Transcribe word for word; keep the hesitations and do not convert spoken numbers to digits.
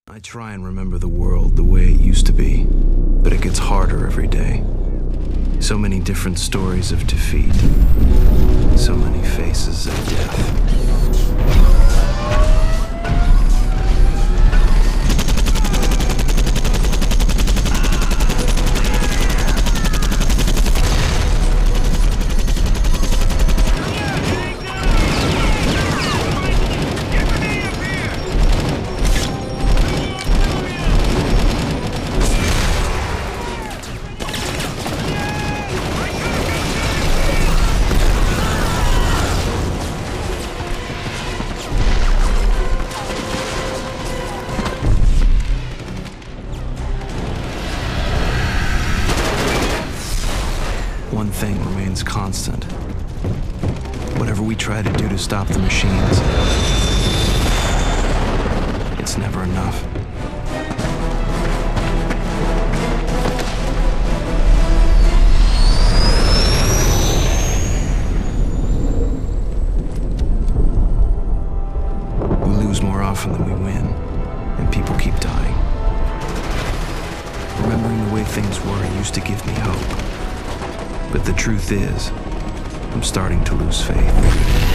I try and remember the world the way it used to be, but it gets harder every day. So many different stories of defeat, so many faces of death. One thing remains constant. Whatever we try to do to stop the machines, it's never enough. We lose more often than we win, and people keep dying. Remembering the way things were used to give me hope. But the truth is, I'm starting to lose faith.